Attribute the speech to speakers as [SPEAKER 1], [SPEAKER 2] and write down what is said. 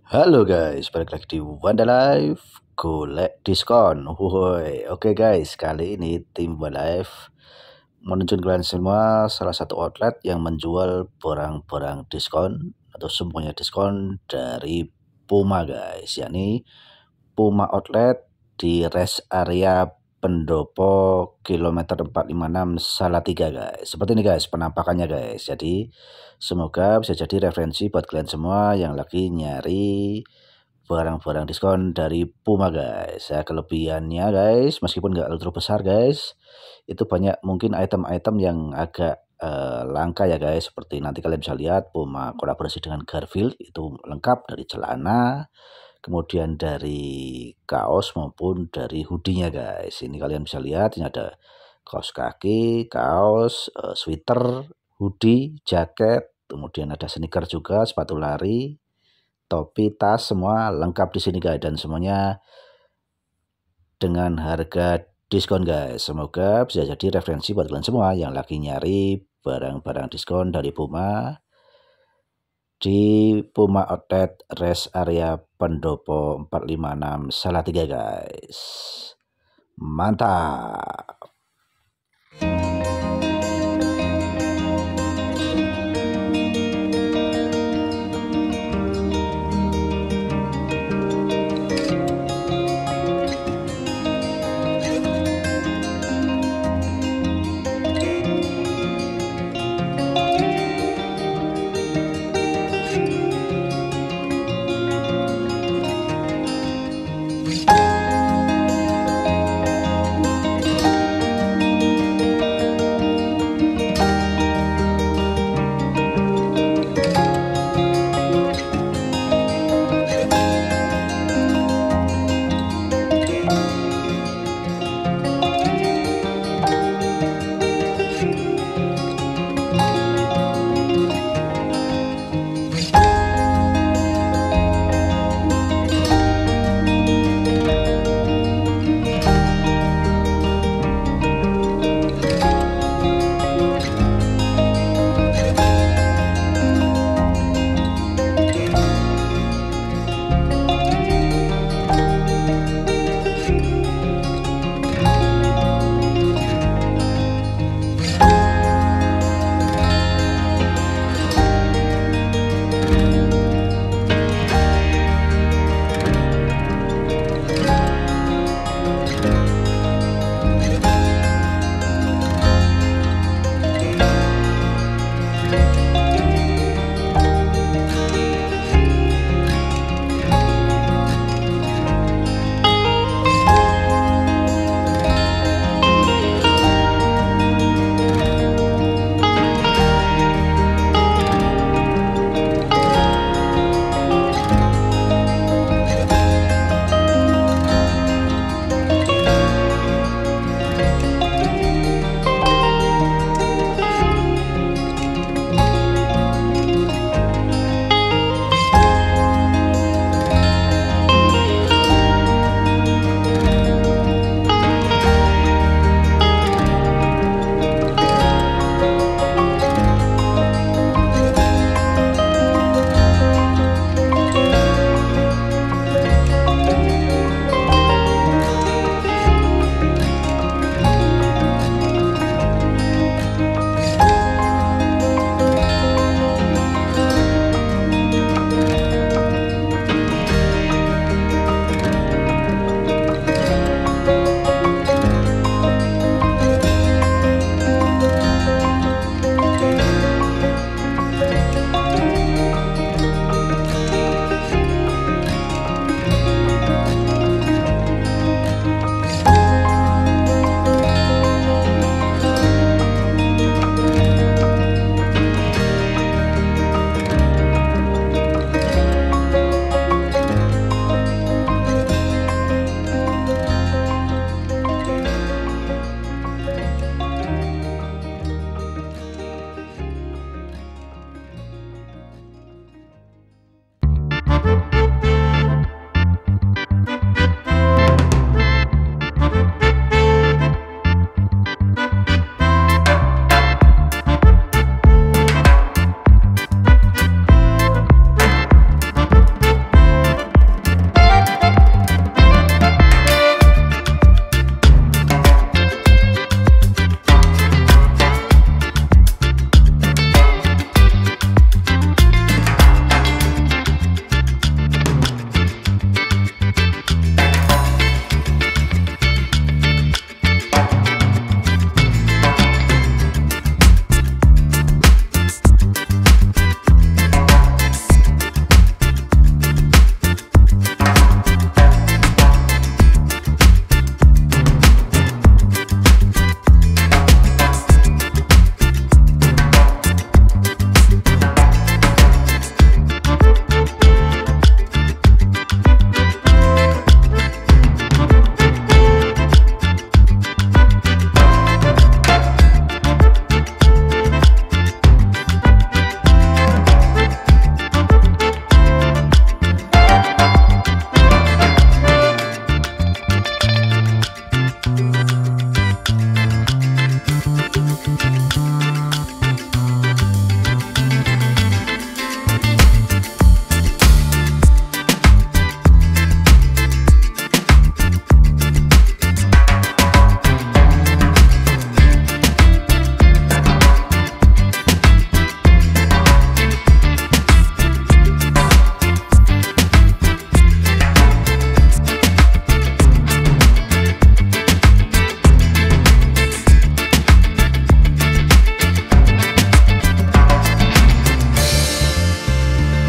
[SPEAKER 1] Halo guys, balik lagi di Wanda Life, golek diskon. Woi, oke guys, kali ini tim Wanda Life menunjukkan kalian semua salah satu outlet yang menjual barang-barang diskon atau semuanya diskon dari Puma guys, yakni Puma Outlet di rest area Pendopo kilometer 456 Salatiga guys. Seperti ini guys penampakannya guys. Jadi semoga bisa jadi referensi buat kalian semua yang lagi nyari barang-barang diskon dari Puma guys. Ya, kelebihannya guys, meskipun nggak terlalu besar guys, itu banyak mungkin item-item yang agak langka ya guys. Seperti nanti kalian bisa lihat Puma kolaborasi dengan Garfield, itu lengkap dari celana, kemudian dari kaos maupun dari hoodie-nya guys. Ini kalian bisa lihat, ini ada kaos kaki, kaos, sweater, hoodie, jaket, kemudian ada sneaker juga, sepatu lari, topi, tas, semua lengkap di sini guys, dan semuanya dengan harga diskon guys. Semoga bisa jadi referensi buat kalian semua yang lagi nyari barang-barang diskon dari Puma di Puma Outlet Rest Area Pendopo 456 Salatiga guys. Mantap.